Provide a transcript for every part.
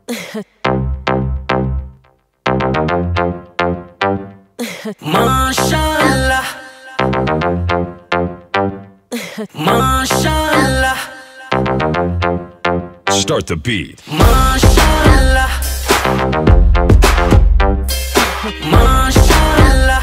माशाअल्लाह माशाअल्लाह Start the beat. माशाअल्लाह माशाअल्लाह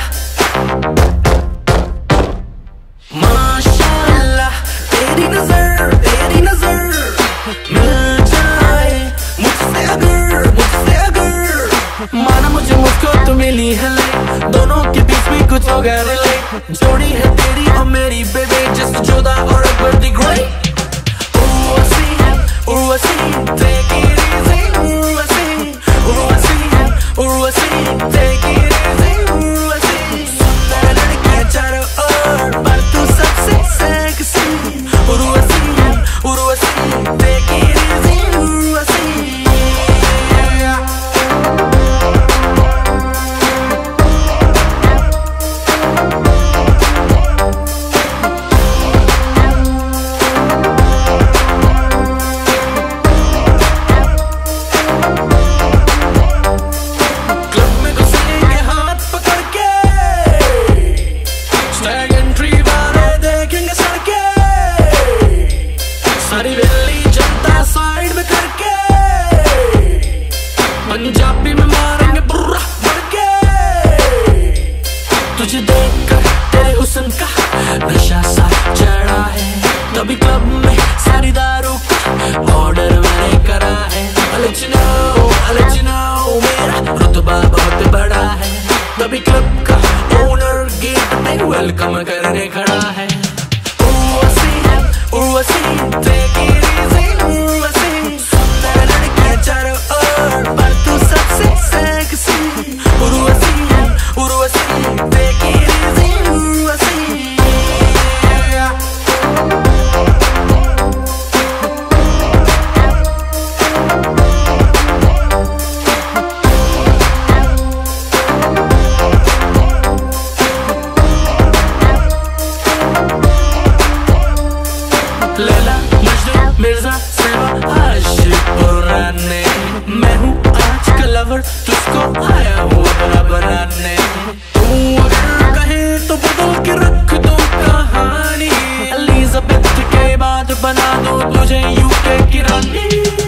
माशाअल्लाह तेरी नजर मिल जाए मुझसे अगर माना मुझे मुझको तो मिली है दोनों के बीच में कुछ हो गया रिलेट जोड़ी है तेरी और मेरी बेबी जस्ट जुदा और Akbar the great Urwasi, take it easy, Urwasi, take it easy, Urwasi. सुंदर लड़कियां चारों ओर, पर तू सबसे sexy. Urwasi, take it easy, Urwasi. सारी वेली जनता साइड में करके पंजाबी में मारेंगे बुर्रा बढ़ के तुझे देखकर तेरे हुस्न का नशा सा चढ़ा है तभी क्लब में सारी दारू का ऑर्डर मैंने करा है I'll let you know मेरा रुतबा बहुत बड़ा है तभी क्लब का ओनर गेट पे वेलकम करने खड़ा है Urwasi, take it easy, Urwasi. सुंदर लड़कियां चारों ओर, पर तू सबसे sexy. Urwasi, take it easy, Urwasi. Laila Majnu Mirza सेवा आशिक पुराने मैं हूँ आज का लवर तुझको आया हूँ बड़ा बनाने तू अगर कहे तो बदल के रख दो कहानी एलिजाबेथ के बाद बना दो तुझे यूके की रानी